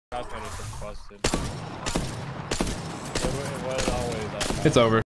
Pathfinder's just busted. It was always that. It's over.